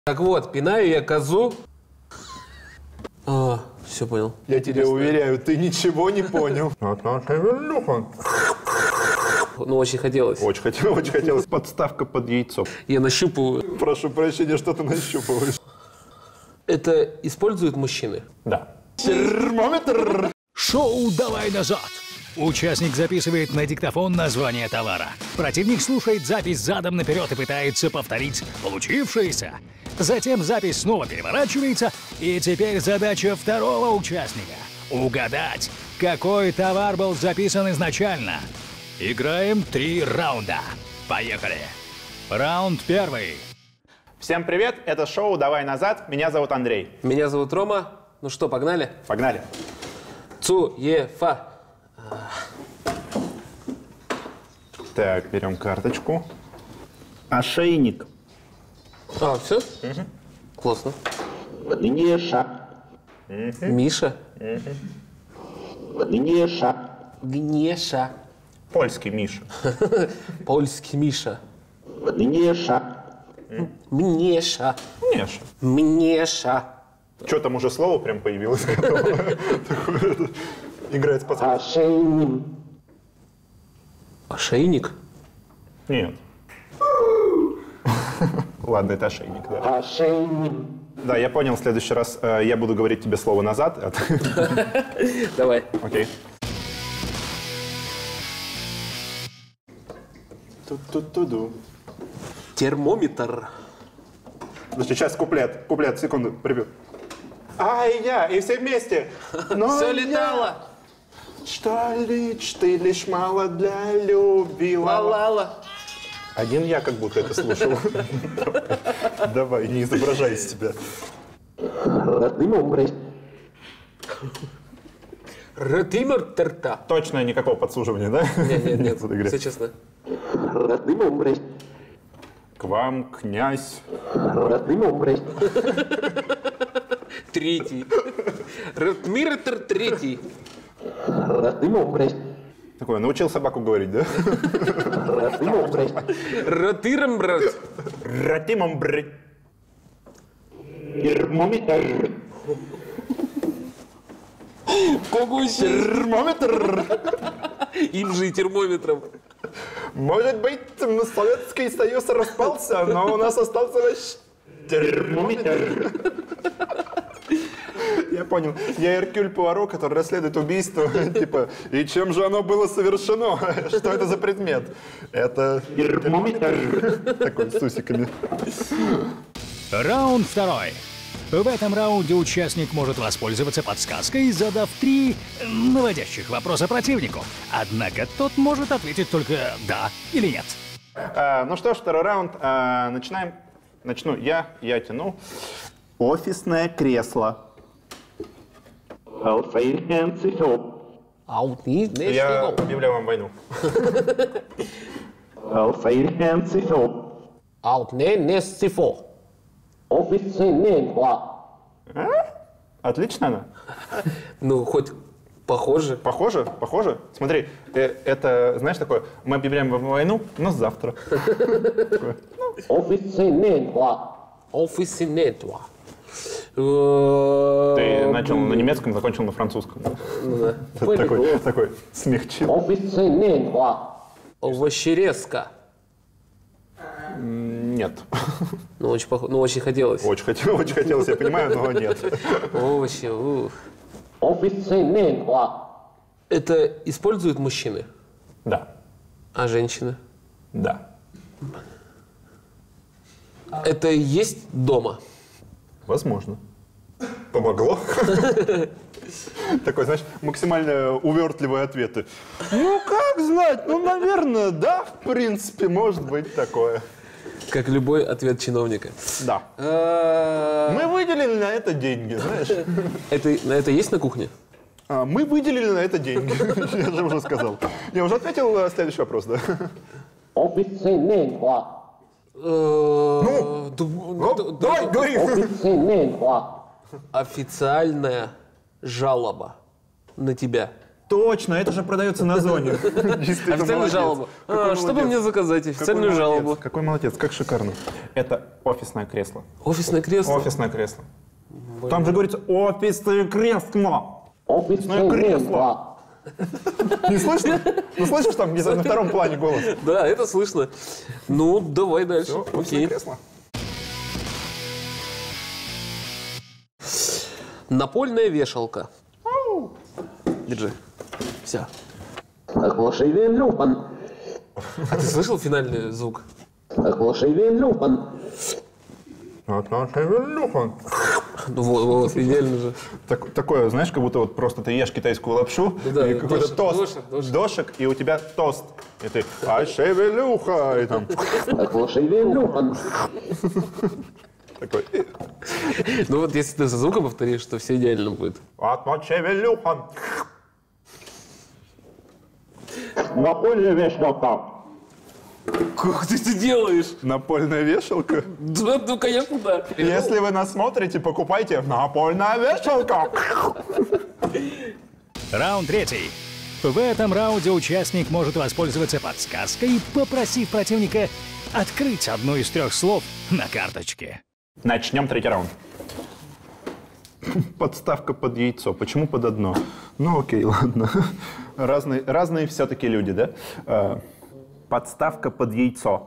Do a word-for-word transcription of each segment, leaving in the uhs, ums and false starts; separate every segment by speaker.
Speaker 1: Так вот, пинаю я козу. А, все понял.
Speaker 2: Я тебе уверяю, ты ничего не понял.
Speaker 1: Ну, очень хотелось.
Speaker 2: Очень хотелось, очень хотелось. Подставка под яйцо.
Speaker 1: Я нащупываю.
Speaker 2: Прошу прощения, что ты нащупываешь.
Speaker 1: Это используют мужчины?
Speaker 2: Да. Термометр.
Speaker 3: Шоу «Давай назад». Участник записывает на диктофон название товара. Противник слушает запись задом наперед и пытается повторить получившееся. Затем запись снова переворачивается, и теперь задача второго участника – угадать, какой товар был записан изначально. Играем три раунда. Поехали. Раунд первый.
Speaker 2: Всем привет, это шоу «Давай назад». Меня зовут Андрей.
Speaker 1: Меня зовут Рома. Ну что, погнали?
Speaker 2: Погнали.
Speaker 1: Цуефа.
Speaker 2: Так, берем карточку. Ошейник.
Speaker 1: А, все? Угу. Классно.
Speaker 4: Гнеша.
Speaker 1: Угу. Миша.
Speaker 4: Угу. Гнеша.
Speaker 1: Гнеша.
Speaker 2: Польский Миша.
Speaker 1: Польский Миша.
Speaker 4: Гнеша.
Speaker 1: Мнеша.
Speaker 2: Мнеша.
Speaker 1: Мнеша.
Speaker 2: Что там уже слово прям появилось? Играет с пацаном.
Speaker 4: Ошейник.
Speaker 1: Ошейник?
Speaker 2: Нет. Ладно, это ошейник, да.
Speaker 4: Ошейник.
Speaker 2: Да, я понял, в следующий раз э, я буду говорить тебе слово назад. А ты...
Speaker 1: Давай.
Speaker 2: Окей. Ту-ту-ту-ду.
Speaker 1: Термометр.
Speaker 2: Подожди, сейчас куплет. Куплет, секунду, прибью. Ай, я, и все вместе. Но
Speaker 1: Все
Speaker 2: я,
Speaker 1: летало.
Speaker 2: Что лишь ты лишь мало для любила.
Speaker 1: Ла-ла-ла.
Speaker 2: Один я как будто это слушал. Давай, не изображай из себя.
Speaker 1: Ратимер-терта.
Speaker 2: Точно никакого подсуживания, да?
Speaker 1: Нет, нет, нет, все честно.
Speaker 2: К вам, князь.
Speaker 1: Третий. Ратмир-тер третий.
Speaker 2: Такой, научил собаку говорить, да?
Speaker 1: Ратиром, брат.
Speaker 2: Ратимом, брать.
Speaker 4: Термометр.
Speaker 1: Какой
Speaker 2: Термометр.
Speaker 1: Им же и термометром.
Speaker 2: Может быть, Советский Союз распался, но у нас остался наш термометр. Я понял. Я Эркюль Пуаро, который расследует убийство. Типа, и чем же оно было совершено? Что это за предмет? Это
Speaker 4: термометр.
Speaker 2: Такой с усиками.
Speaker 3: Раунд второй. В этом раунде участник может воспользоваться подсказкой, задав три наводящих вопроса противнику. Однако тот может ответить только «да» или «нет».
Speaker 2: А, ну что ж, второй раунд. А, начинаем. Начну я, я тяну. Офисное кресло.
Speaker 1: Аут, не, не,
Speaker 2: Я объявляю вам войну.
Speaker 1: Аут, не, не, сифо.
Speaker 2: А? Отлично она.
Speaker 1: Ну, хоть похоже.
Speaker 2: Похоже? Похоже? Смотри, э, это, знаешь, такое, мы объявляем вам войну, но завтра.
Speaker 1: Офисинетва.
Speaker 2: Ты начал на немецком, закончил на французском. Такой, такой смягчил.
Speaker 1: Овощерезка.
Speaker 2: Нет.
Speaker 1: Ну, очень похоже. Ну, очень хотелось.
Speaker 2: Очень хотелось, очень хотелось, я понимаю, но нет.
Speaker 1: Овощи. Ух. Это используют мужчины?
Speaker 2: Да.
Speaker 1: А женщины?
Speaker 2: Да.
Speaker 1: Это есть дома?
Speaker 2: Возможно. Помогло? Такой, знаешь, максимально увертливые ответы. Ну, как знать? Ну, наверное, да, в принципе, может быть такое.
Speaker 1: Как любой ответ чиновника.
Speaker 2: Да. Мы выделили на это деньги, знаешь.
Speaker 1: Это, на это есть на кухне?
Speaker 2: А, мы выделили на это деньги. Я же уже сказал. Я уже ответил на следующий вопрос, да?
Speaker 1: Ну,
Speaker 2: давай, говори.
Speaker 1: Официальная жалоба на тебя.
Speaker 2: Точно, это же продается на зоне.
Speaker 1: Официальную жалобу. А, что бы мне заказать? Официальную жалобу.
Speaker 2: Какой молодец, как шикарно. Это офисное кресло.
Speaker 1: Офисное кресло?
Speaker 2: Офисное кресло. Там же говорится офисное кресло.
Speaker 4: Офисное
Speaker 2: кресло. Не слышно? Ну слышишь, там где-то на втором плане голос?
Speaker 1: Да, это слышно. Ну, давай дальше.
Speaker 2: Все, офисное
Speaker 1: Окей.
Speaker 2: кресло.
Speaker 1: Напольная вешалка. Держи. Все.
Speaker 4: Оглашение люпан.
Speaker 1: А ты слышал финальный звук?
Speaker 4: Оглашение люпан.
Speaker 1: Ну вот, вот, идеально же.
Speaker 2: Так, такое, знаешь, как будто вот просто ты ешь китайскую лапшу,
Speaker 1: да,
Speaker 2: и какой-то
Speaker 1: дошик,
Speaker 2: тост,
Speaker 1: дошик, дошик.
Speaker 2: дошик, и у тебя тост. И ты, ай, шевелюха, и там
Speaker 4: Оглашение люпан.
Speaker 2: такой,
Speaker 1: Ну вот если ты со звуком повторишь, то все идеально будет.
Speaker 2: атма шевелюха.
Speaker 4: Напольная вешалка.
Speaker 1: Как ты это делаешь?
Speaker 2: Напольная вешалка.
Speaker 1: Да, ну, конечно, да.
Speaker 2: Если вы нас смотрите, покупайте напольная вешалка.
Speaker 3: Раунд третий. В этом раунде участник может воспользоваться подсказкой, попросив противника открыть одно из трех слов на карточке.
Speaker 2: Начнем третий раунд. Подставка под яйцо. Почему под одно? Ну окей, ладно. Разные, разные все-таки люди, да? А, подставка под яйцо.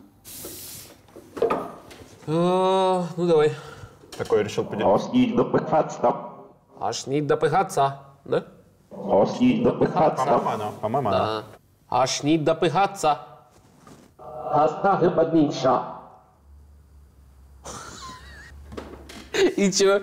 Speaker 1: А, ну давай.
Speaker 2: Такое решил поделать.
Speaker 4: Ось їй допихатися.
Speaker 1: Аж не допыхаться, да?
Speaker 4: Ось їй допихатися.
Speaker 2: По-моему, оно. По-моему, оно.
Speaker 1: А, аж не допыхаться.
Speaker 4: Гастаги подніша.
Speaker 1: И чё?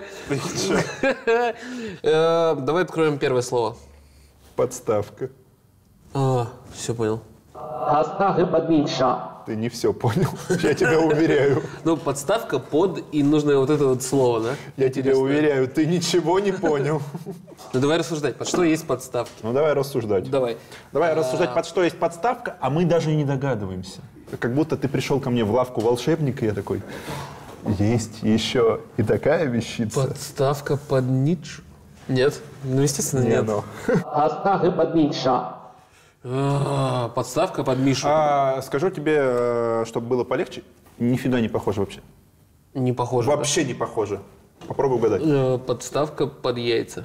Speaker 1: Э, Давай откроем первое слово.
Speaker 2: Подставка.
Speaker 1: А, все понял.
Speaker 4: Гастаги подніша.
Speaker 2: Ты не все понял. Я тебя уверяю.
Speaker 1: Ну, подставка под и нужно вот это вот слово, да?
Speaker 2: Я тебя уверяю, ты ничего не понял.
Speaker 1: Ну, давай рассуждать, под что есть подставки?
Speaker 2: Ну давай рассуждать.
Speaker 1: Давай.
Speaker 2: Давай рассуждать, под что есть подставка, а мы даже и не догадываемся. Как будто ты пришел ко мне в лавку волшебника, и я такой, есть еще и такая вещица.
Speaker 1: Подставка под нишу? Нет. Ну, естественно,
Speaker 2: Не,
Speaker 1: нет.
Speaker 2: ну.
Speaker 4: Гастаги подніша.
Speaker 1: А, подставка под Мишу.
Speaker 2: А, скажу тебе, э, чтобы было полегче, нифига не похоже вообще.
Speaker 1: Не похоже.
Speaker 2: Вообще не похоже. Попробуй угадать.
Speaker 1: Да? Э, Подставка под яйца.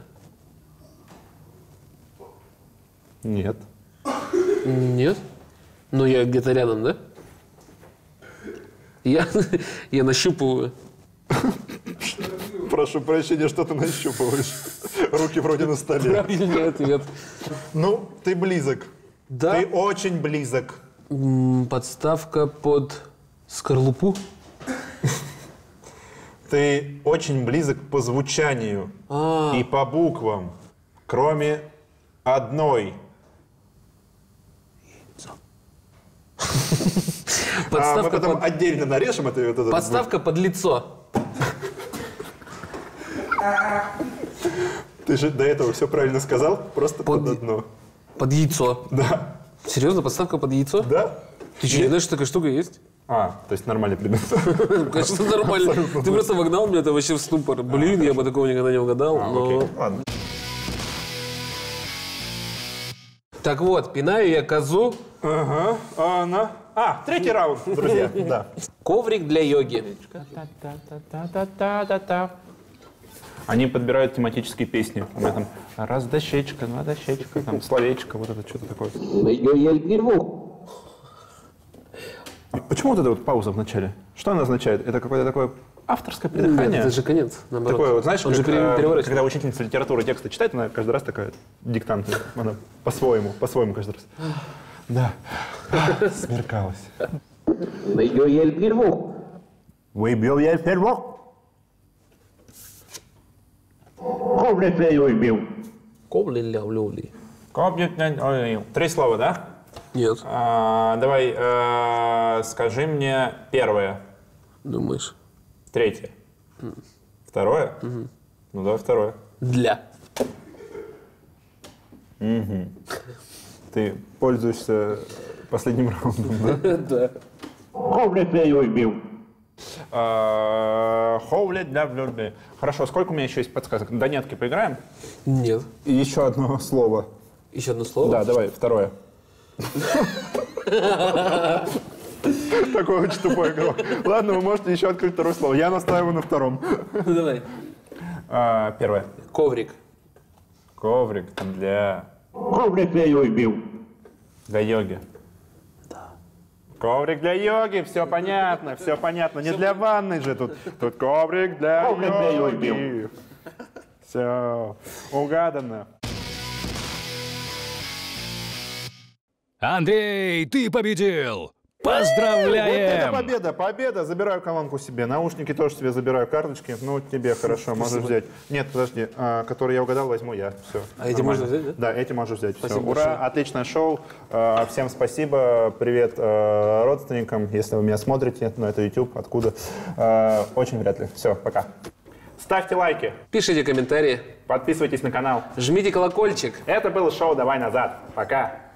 Speaker 2: Нет.
Speaker 1: Нет? Ну, я где-то рядом, да? Я, я нащупываю.
Speaker 2: Прошу прощения, что ты нащупываешь. Руки вроде на столе.
Speaker 1: Правильный ответ.
Speaker 2: Ну, ты близок.
Speaker 1: Да?
Speaker 2: Ты очень близок.
Speaker 1: М, Подставка под скорлупу.
Speaker 2: Ты очень близок по звучанию
Speaker 1: А.
Speaker 2: и по буквам, кроме одной. А мы
Speaker 1: Подставка,
Speaker 2: потом
Speaker 1: под,
Speaker 2: отдельно нарежем это. Вот это
Speaker 1: подставка под лицо.
Speaker 2: Ты же до этого все правильно сказал, просто под,
Speaker 1: Под-
Speaker 2: одно.
Speaker 1: Под яйцо.
Speaker 2: Да.
Speaker 1: Серьезно, подставка под яйцо?
Speaker 2: Да?
Speaker 1: Ты что, не знаешь, что такая штука есть?
Speaker 2: А, то есть нормальный предмет.
Speaker 1: Конечно, нормально. Ты просто вогнал меня это вообще в ступор. Блин, я бы такого никогда не угадал.
Speaker 2: А,
Speaker 1: но...
Speaker 2: окей. Ладно.
Speaker 1: Так вот, пинаю я козу.
Speaker 2: Ага, а она... А, третий раунд, друзья, да.
Speaker 1: Коврик для йоги.
Speaker 2: Они подбирают тематические песни. У меня там раз дощечка, два дощечка, там словечко, вот это что-то такое.
Speaker 4: Ой-ой-ой, гірву.
Speaker 2: Почему вот эта вот пауза в начале? Что она означает? Это какое-то такое авторское придыхание?
Speaker 1: Нет, это же конец, наоборот.
Speaker 2: Такое вот, знаешь,
Speaker 1: Он же
Speaker 2: как,
Speaker 1: пере-
Speaker 2: э,
Speaker 1: переворачивает.
Speaker 2: когда учительница литературы тексты читает, она каждый раз такая, диктант, она по-своему, по-своему каждый раз. Да, смеркалось.
Speaker 4: Ой-ой-ой, гірву.
Speaker 2: Выбил я первок.
Speaker 4: Коврик для йоги.
Speaker 1: Ковли-ля-люли.
Speaker 2: Три слова, да?
Speaker 1: Нет,
Speaker 2: А, давай, э, скажи мне первое,
Speaker 1: думаешь.
Speaker 2: третье, второе. Ну давай второе.
Speaker 1: Для.
Speaker 2: Ты пользуешься последним раундом, да?
Speaker 1: Да.
Speaker 4: Коврик для йоги.
Speaker 2: А, Хоули для влюбленных. Хорошо, сколько у меня еще есть подсказок? До нетки поиграем?
Speaker 1: Нет.
Speaker 2: И еще одно слово.
Speaker 1: Еще одно слово?
Speaker 2: Да, давай, второе. Такой очень тупой игрок. Ладно, вы можете еще открыть второе слово. Я настаиваю на втором.
Speaker 1: Давай.
Speaker 2: А, первое.
Speaker 1: Коврик.
Speaker 2: Коврик для...
Speaker 4: Коврик для йоги.
Speaker 2: Для йоги. Да. Коврик для йоги, все понятно, все понятно. Не для ванны же тут. Тут коврик для
Speaker 4: Коврик для
Speaker 2: йоги.
Speaker 4: йоги.
Speaker 2: Все, угадано.
Speaker 3: Андрей, ты победил!
Speaker 2: Вот это
Speaker 3: Поздравляем!
Speaker 2: победа, победа. Забираю колонку себе. Наушники тоже себе забираю, карточки. Ну, тебе хорошо, можешь взять. Нет, подожди, а, который я угадал, возьму я. Все.
Speaker 1: А эти можно взять, да?
Speaker 2: Да, эти можешь взять. Все.
Speaker 1: Спасибо
Speaker 2: Ура,
Speaker 1: большое.
Speaker 2: отличное шоу. А, Всем спасибо. Привет а, родственникам, если вы меня смотрите. Ну, это YouTube, откуда. А, Очень вряд ли. Все, пока. Ставьте лайки,
Speaker 1: Пишите комментарии.
Speaker 2: подписывайтесь на канал.
Speaker 1: Жмите колокольчик.
Speaker 2: Это было шоу «Давай назад». Пока.